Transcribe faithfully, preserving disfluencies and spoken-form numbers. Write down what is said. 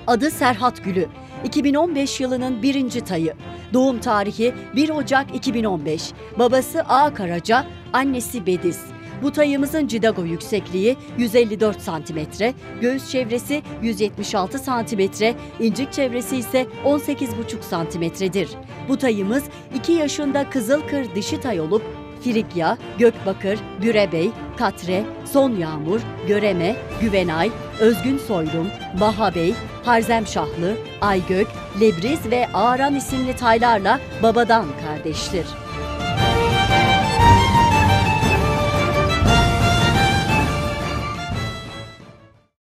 Adı Serhat Gülü. iki bin on beş yılının birinci tayı. Doğum tarihi bir Ocak iki bin on beş. Babası A. Karaca, annesi Bediz. Bu tayımızın cidago yüksekliği yüz elli dört santimetre, göğüs çevresi yüz yetmiş altı santimetre, incik çevresi ise on sekiz buçuk santimetredir. Bu tayımız iki yaşında Kızılkır dişi tay olup Frigya, Gökbakır, Bürebey, Katre, Son Yağmur, Göreme, Güvenay, Özgün Soylum, Bahabey, Harzemşahlı, Aygök, Lebriz ve Ağaran isimli taylarla babadan kardeştir.